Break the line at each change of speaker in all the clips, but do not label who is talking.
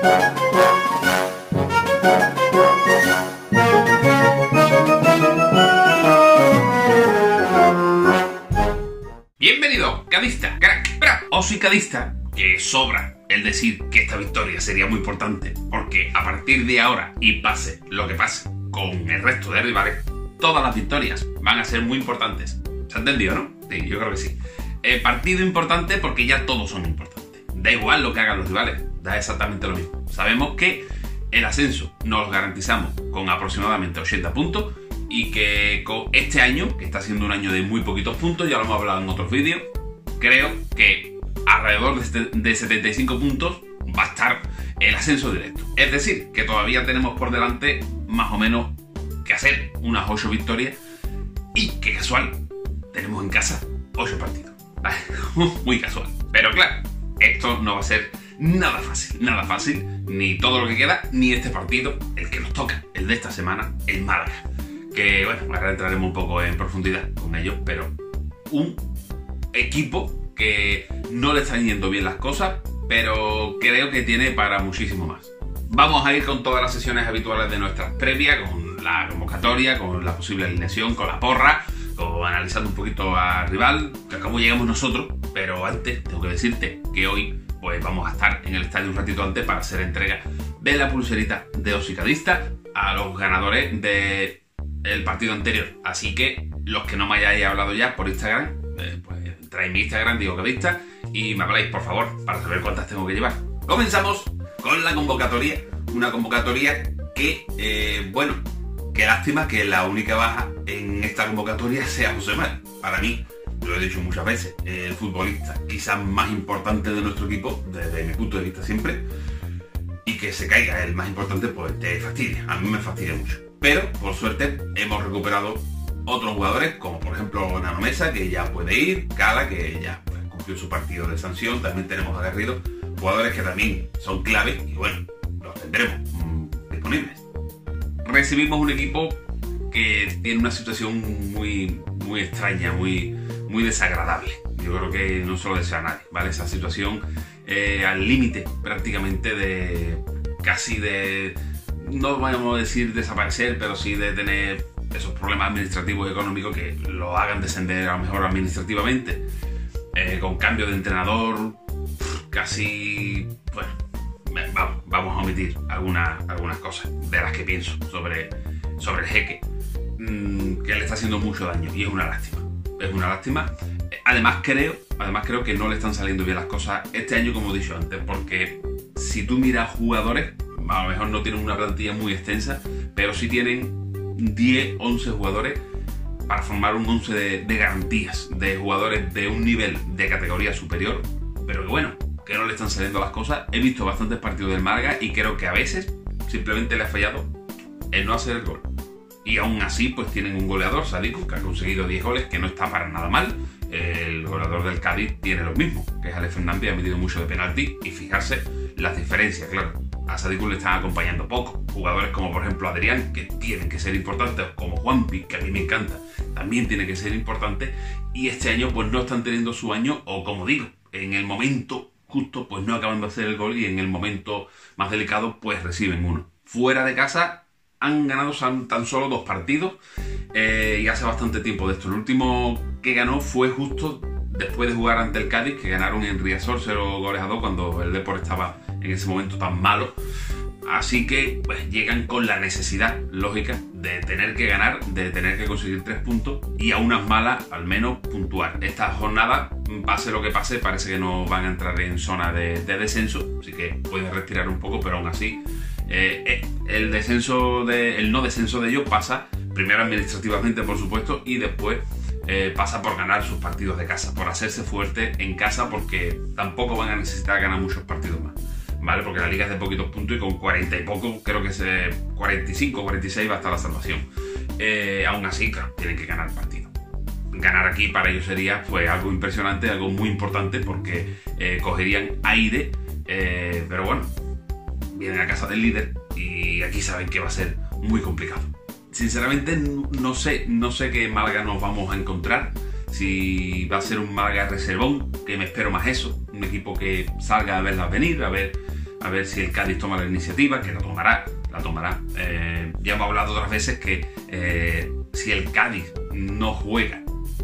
Bienvenido, cadista, crack, bra. O soy cadista, que sobra el decir que esta victoria sería muy importante, porque a partir de ahora, y pase lo que pase con el resto de rivales, todas las victorias van a ser muy importantes. ¿Se ha entendido, no? Sí, yo creo que sí. Partido importante porque ya todos son importantes. Da igual lo que hagan los rivales, da exactamente lo mismo. Sabemos que el ascenso nos lo garantizamos con aproximadamente 80 puntos y que con este año, que está siendo un año de muy poquitos puntos, ya lo hemos hablado en otros vídeos, creo que alrededor de 75 puntos va a estar el ascenso directo. Es decir, que todavía tenemos por delante más o menos que hacer unas 8 victorias y que casual, tenemos en casa 8 partidos. Muy casual. Pero claro, esto no va a ser nada fácil, ni todo lo que queda, ni este partido, el que nos toca, el de esta semana, el Málaga. Que bueno, ahora entraremos un poco en profundidad con ellos, pero un equipo que no le están yendo bien las cosas, pero creo que tiene para muchísimo más. Vamos a ir con todas las sesiones habituales de nuestras previas, con la convocatoria, con la posible alineación, con la porra, analizando un poquito al rival, que acabo llegamos nosotros, pero antes tengo que decirte que hoy pues vamos a estar en el estadio un ratito antes para hacer entrega de la pulserita de Osicadista a los ganadores del partido anterior. Así que los que no me hayáis hablado ya por Instagram, pues entráis en mi Instagram, Diego Cadista, y me habláis por favor para saber cuántas tengo que llevar. Comenzamos con la convocatoria, una convocatoria que, bueno, qué lástima que la única baja en esta convocatoria sea Josemar. Para mí, lo he dicho muchas veces, el futbolista quizás más importante de nuestro equipo, desde mi punto de vista siempre, y que se caiga el más importante, pues te fastidia, a mí me fastidia mucho. Pero, por suerte, hemos recuperado otros jugadores, como por ejemplo Nano Mesa, que ya puede ir, Cala, que ya pues, cumplió su partido de sanción, también tenemos a Garrido, jugadores que también son clave, y bueno, los tendremos disponibles. Recibimos un equipo que tiene una situación muy extraña, muy desagradable. Yo creo que no se lo desea a nadie, ¿vale? Esa situación al límite prácticamente de casi de, no vamos a decir desaparecer, pero sí de tener esos problemas administrativos y económicos que lo hagan descender a lo mejor administrativamente. Con cambio de entrenador, casi, bueno, vamos a omitir algunas cosas de las que pienso sobre el jeque, que le está haciendo mucho daño y es una lástima. Es una lástima. Además creo que no le están saliendo bien las cosas este año, como he dicho antes, porque si tú miras jugadores, a lo mejor no tienen una plantilla muy extensa, pero sí tienen 10, 11 jugadores para formar un 11 de garantías, de jugadores de un nivel de categoría superior, pero que bueno, que no le están saliendo las cosas. He visto bastantes partidos del Málaga y creo que a veces simplemente le ha fallado el no hacer el gol. Y aún así pues tienen un goleador, Sadiku, que ha conseguido 10 goles, que no está para nada mal. El goleador del Cádiz tiene lo mismo, que es Alex Fernández, ha metido mucho de penalti, y fijarse las diferencias, claro. A Sadiku le están acompañando poco. Jugadores como por ejemplo Adrián, que tienen que ser importantes, como Juanpi, que a mí me encanta, también tiene que ser importante, y este año pues no están teniendo su año, o como digo, en el momento justo pues no acaban de hacer el gol, y en el momento más delicado pues reciben uno. Fuera de casa han ganado tan solo 2 partidos, y hace bastante tiempo de esto. El último que ganó fue justo después de jugar ante el Cádiz, que ganaron en Riazor 0-2 cuando el Depor estaba en ese momento tan malo. Así que pues llegan con la necesidad lógica de tener que ganar, de tener que conseguir 3 puntos, y a unas malas al menos puntuar. Esta jornada, pase lo que pase, parece que no van a entrar en zona de descenso, así que pueden respirar un poco, pero aún así el no descenso de ellos pasa primero administrativamente, por supuesto, y después pasa por ganar sus partidos de casa, por hacerse fuerte en casa, porque tampoco van a necesitar ganar muchos partidos más, ¿vale? Porque la liga es de poquitos puntos y con 40 y poco, creo que 45 o 46 va a estar la salvación. Aún así, claro, tienen que ganar partido. Ganar aquí para ellos sería pues algo impresionante, algo muy importante, porque cogerían aire, pero bueno, vienen a casa del líder y aquí saben que va a ser muy complicado. Sinceramente no sé qué Málaga nos vamos a encontrar, si va a ser un Málaga reservón, que me espero más eso, un equipo que salga a verlas venir, a ver a ver si el Cádiz toma la iniciativa, que la tomará. Ya hemos hablado otras veces que si el Cádiz no juega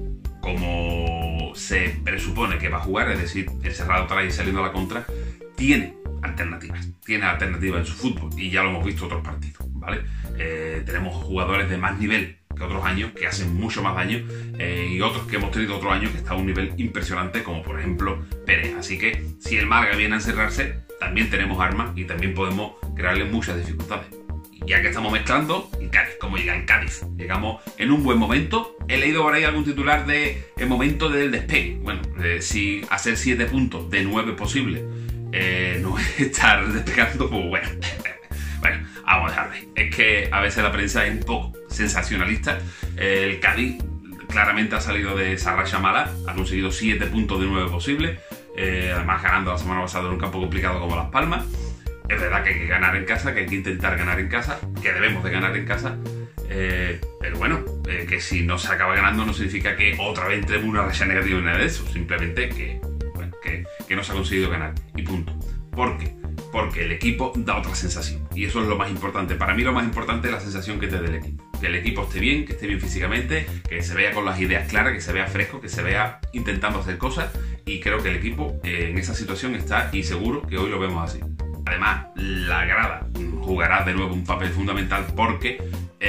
como se presupone que va a jugar, es decir, encerrado atrás y saliendo a la contra, tiene alternativas en su fútbol, y ya lo hemos visto en otros partidos, ¿vale? Tenemos jugadores de más nivel que otros años, que hacen mucho más daño, y otros que hemos tenido otro año que está a un nivel impresionante, como por ejemplo Pérez. Así que si el Málaga viene a encerrarse, también tenemos armas y también podemos crearle muchas dificultades. Y ya que estamos mezclando, el Cádiz, ¿cómo llega el Cádiz? Llegamos en un buen momento. He leído por ahí algún titular de el momento del despegue. Bueno, si hacer 7 puntos de 9 posibles no es estar despegando, pues bueno. Bueno, vamos a dejarlo ahí. Es que a veces la prensa es un poco sensacionalista. El Cádiz claramente ha salido de esa racha mala, ha conseguido 7 puntos de 9 posibles, además ganando la semana pasada en un campo complicado como Las Palmas. Es verdad que hay que ganar en casa, que hay que intentar ganar en casa, que debemos de ganar en casa, pero bueno, que si no se acaba ganando no significa que otra vez entremos en una racha negativa ni nada de eso, simplemente que no se ha conseguido ganar y punto. ¿Por qué? Porque el equipo da otra sensación, y eso es lo más importante. Para mí lo más importante es la sensación que te dé el equipo. Que el equipo esté bien, que esté bien físicamente, que se vea con las ideas claras, que se vea fresco, que se vea intentando hacer cosas, y creo que el equipo en esa situación está, y seguro que hoy lo vemos así. Además, la grada jugará de nuevo un papel fundamental porque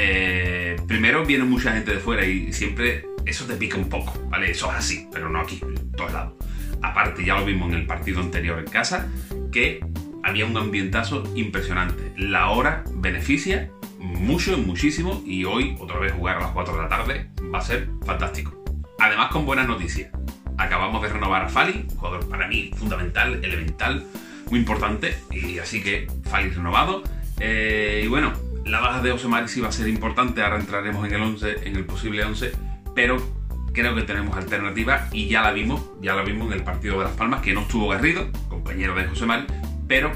primero viene mucha gente de fuera y siempre eso te pica un poco, ¿vale? Eso es así, pero no aquí, en todos lados. Aparte, ya lo vimos en el partido anterior en casa, que había un ambientazo impresionante. La hora beneficia muchísimo, y hoy otra vez jugar a las 4 de la tarde va a ser fantástico. Además, con buenas noticias. Acabamos de renovar a Fali, un jugador para mí fundamental, elemental, muy importante, y así que Fali renovado. Y bueno, la baja de José Mari sí va a ser importante. Ahora entraremos en el 11, en el posible 11, pero creo que tenemos alternativa, y ya la vimos en el partido de Las Palmas, que no estuvo Garrido, compañero de José Mari, pero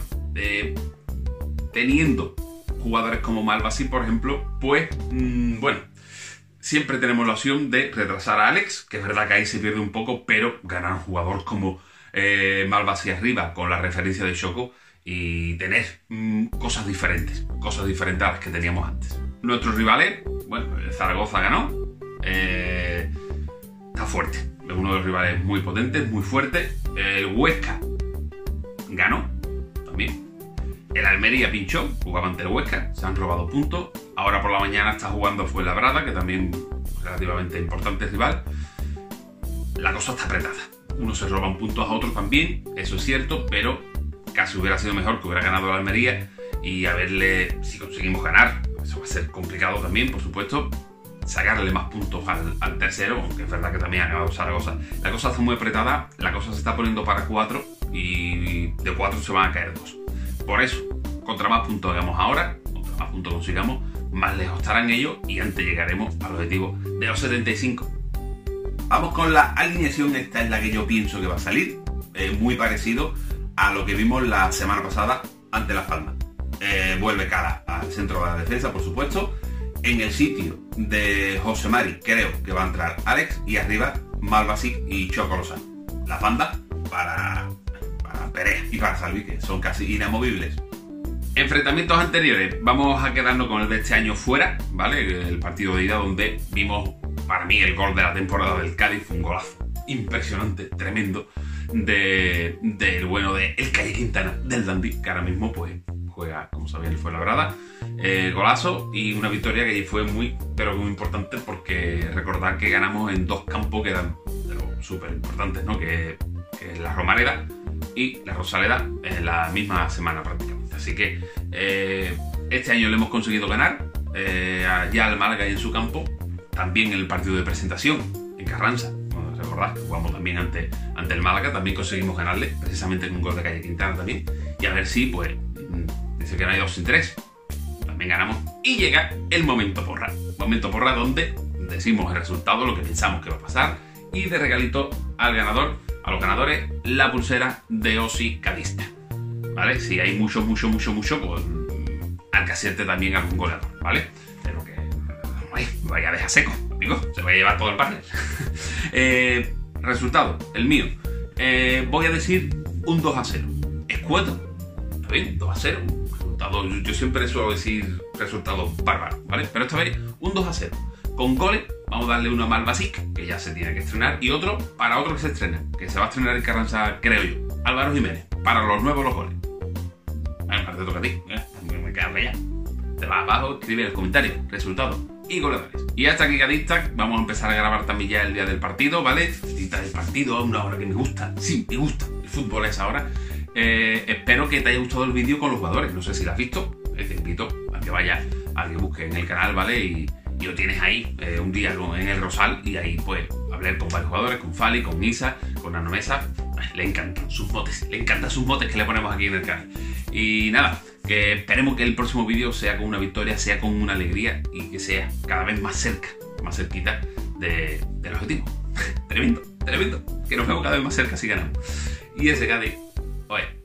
teniendo jugadores como Malvasi, por ejemplo, pues bueno, siempre tenemos la opción de retrasar a Alex, que es verdad que ahí se pierde un poco, pero ganar un jugador como Malvasi arriba, con la referencia de Choco, y tener cosas diferentes a las que teníamos antes. Nuestros rivales, bueno, Zaragoza ganó, está fuerte, es uno de los rivales muy potentes, muy fuerte. El Huesca ganó también. El Almería pinchó, jugaba ante el Huesca, se han robado puntos. Ahora por la mañana está jugando Fuenlabrada, que también es relativamente importante rival. La cosa está apretada. Unos se roban puntos a otros también, eso es cierto, pero casi hubiera sido mejor que hubiera ganado el Almería, y a verle si conseguimos ganar. Eso va a ser complicado también, por supuesto, sacarle más puntos al tercero, aunque es verdad que también ha ganado Zaragoza. La cosa está muy apretada, la cosa se está poniendo para 4, y de 4 se van a caer 2. Por eso, contra más puntos hagamos ahora, contra más puntos consigamos, más lejos estarán ellos, y antes llegaremos al objetivo de los 75. Vamos con la alineación. Esta es la que yo pienso que va a salir, muy parecido a lo que vimos la semana pasada ante Las Palmas. Vuelve Cala al centro de la defensa, por supuesto. En el sitio de José Mari creo que va a entrar Alex, y arriba Malvasi y Choco Lozano. Las bandas para Pérez y para Salvi, que son casi inamovibles. Enfrentamientos anteriores, vamos a quedarnos con el de este año fuera, ¿vale? El partido de ida, donde vimos, para mí, el gol de la temporada del Cádiz. Fue un golazo impresionante, tremendo, del bueno de El Calle Quintana, del Dandy, que ahora mismo pues juega, como sabéis, el Fuenlabrada. Golazo, y una victoria que fue muy, pero muy importante, porque recordad que ganamos en 2 campos que eran súper importantes, ¿no? Que es la Romareda y la Rosaleda, en la misma semana prácticamente. Así que este año le hemos conseguido ganar ya al Málaga y en su campo, también en el partido de presentación en Carranza. Bueno, recordad que jugamos también ante el Málaga, también conseguimos ganarle, precisamente con un gol de Calle Quintana también. Y a ver si, pues, dice que no hay 2 sin 3, también ganamos, y llega el momento porra. Momento porra donde decimos el resultado, lo que pensamos que va a pasar, y de regalito al ganador, a los ganadores, la pulsera de Osi Cadista, ¿vale? Si hay mucho, pues al que acierte también algún goleador, ¿vale? Pero que vaya a dejar seco, amigo, se va a llevar todo el panel. Resultado, el mío, voy a decir un 2-0, escueto, bien, 2-0. Resultado, yo siempre suelo decir resultados bárbaros, ¿vale? Pero esta vez un 2-0. Con goles, vamos a darle uno a Malvasic, que ya se tiene que estrenar, y otro para otro que se estrena, que se va a estrenar en Carranza, creo yo. Álvaro Jiménez, para los nuevos los goles. Bueno, ahora te toca a ti, me quedas ya. Te vas abajo, escribe en el comentario, resultados y goleadores. Y hasta aquí, cadistas, vamos a empezar a grabar también ya el día del partido, ¿vale? Cita del partido a una hora que me gusta. Sí, me gusta el fútbol a esa hora. Espero que te haya gustado el vídeo con los jugadores. No sé si lo has visto. Te invito a que vayas, a que busques en el canal, ¿vale? Y lo tienes ahí un día en el Rosal, y ahí pues hablé con varios jugadores, con Fali, con Isa, con Ana Mesa. Le encantan sus motes que le ponemos aquí en el canal. Y nada, que esperemos que el próximo vídeo sea con una victoria, sea con una alegría, y que sea cada vez más cerca, más cerquita del objetivo. Tremendo, que nos vemos cada vez más cerca si ganamos. Y ese Cádiz, oye,